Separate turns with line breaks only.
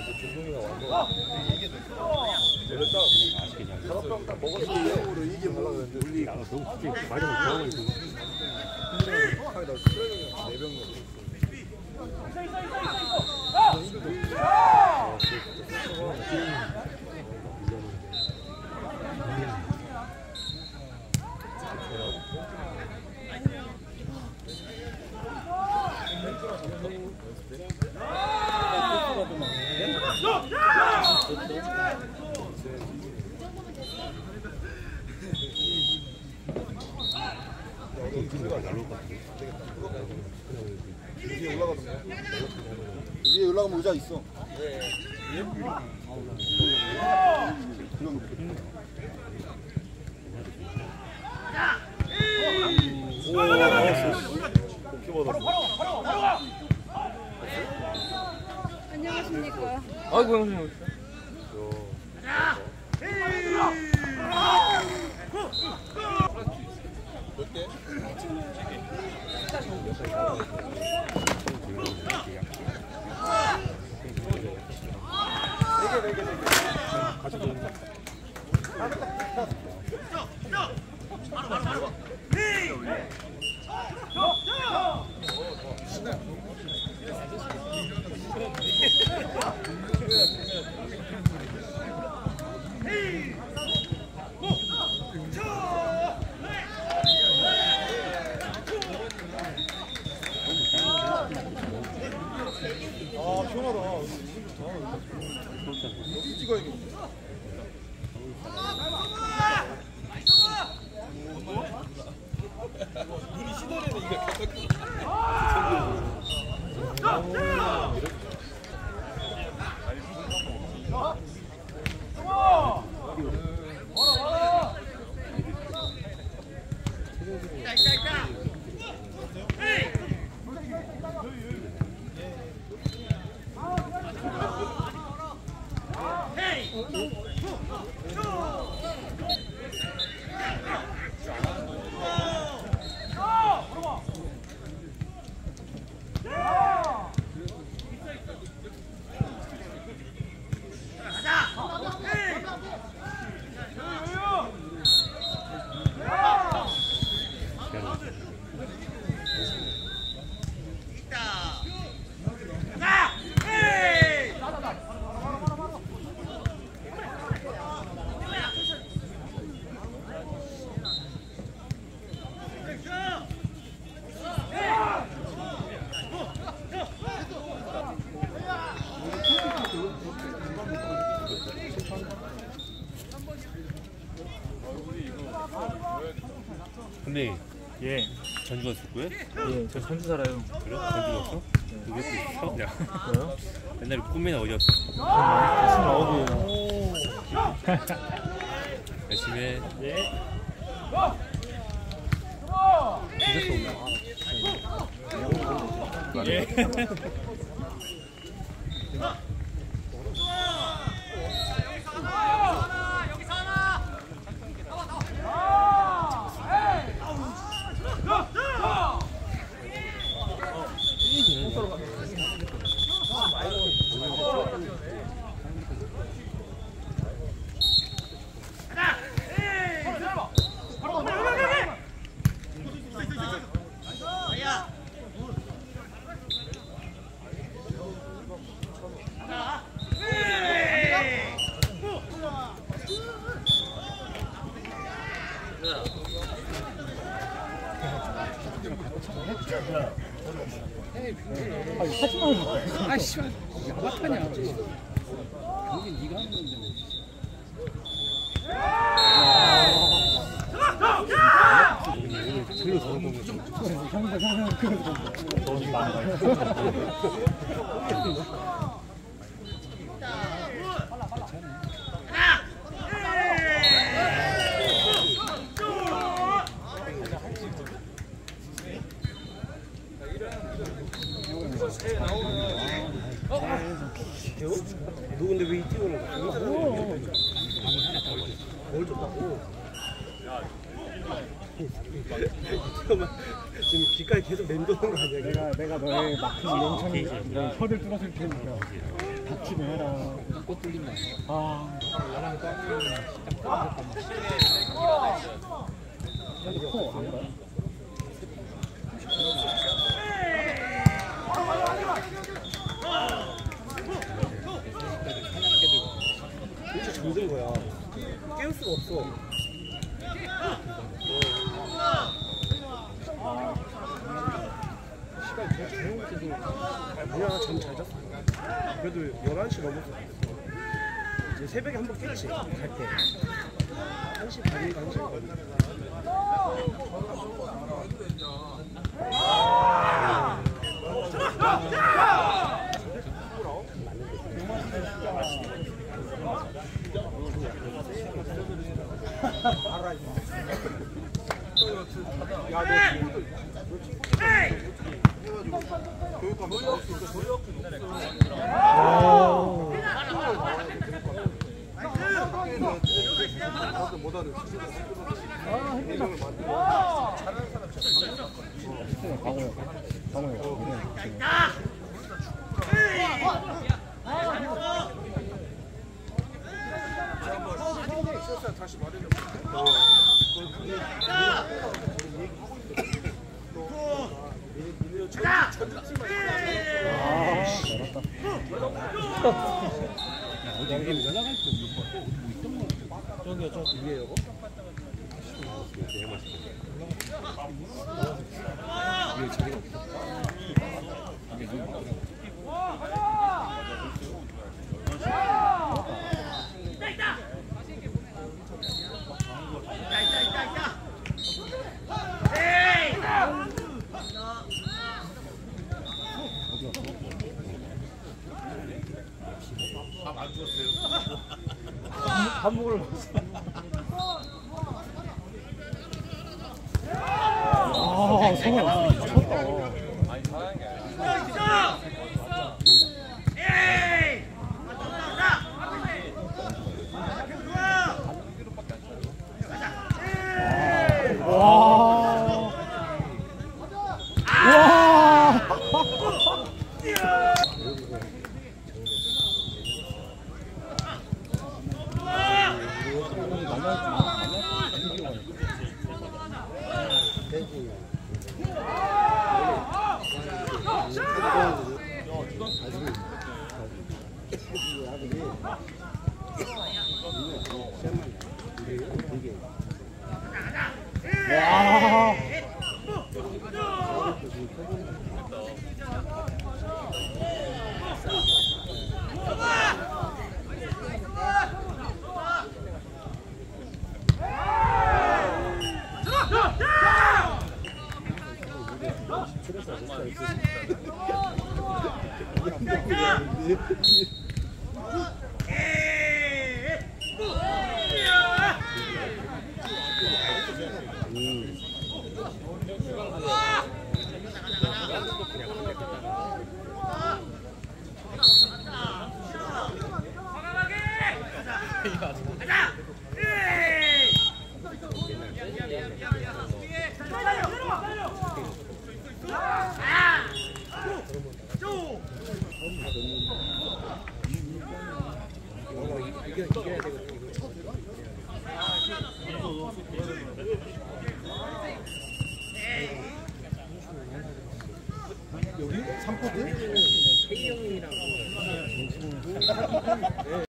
조종이가 와서 이게 됐어. 다섯 딱 먹었어. 이게 뭐라고 했는데 우리 너무 굳이 마지막 병원에 있어. 근데 나 수련이 4병 넣었어. 위에 올라가면 위에 올라가면 의자 있어.
안녕하십니까.
아이고 형님.
몇 개? 아, 시원하다. 여기 찍어야겠네. 눈이 시달리는 이게
근데
예.
전주 갔을 거야?
예, 저 전주 살아요.
그래? 전주 갔어? 왜 또 사업냐?
왜요?
옛날에 꿈이나 어디였어?
다시 나오고.
열심히 해.
예.
예.
아이씨, 야박하냐. 여긴 네가 하는 건데.
제일 더운 거
형사 그래서
더운 거 많아.
너 근데 왜 이쪽으로 가? 뭘 줬다고? 잠깐만, 지금 귓가에 계속 맴도는 거 아니야?
내가 너의 막힌 멘천이 혀를 뚫었을 테니까. 닥치고 해라. 꽃 뚫린다. 아. 나랑 깡이랑 딱 여기 코 안 가?
진짜 잠든 거야. 깨울 수가 없어. 시간 진짜 잘못해서 뭐야 잠 잘 잤어. 그래도 11시 넘었어. 이제 새벽에 한 번 깼지 갈 때. 1시 반인가 1시 반. 다시 말해줘.
어디 위에 올라갈 때 뭐 있던 거 저기요 저 위에 이거? 위에 자리가 없어. 이게 너무 많더라고. 밥 먹으러 갔어. 아, 성아 미쳤다. 아니, 잘하는 게 아니야. 와. 와. 와. 이겨야 되거든. 여기 3포드? K형이라고.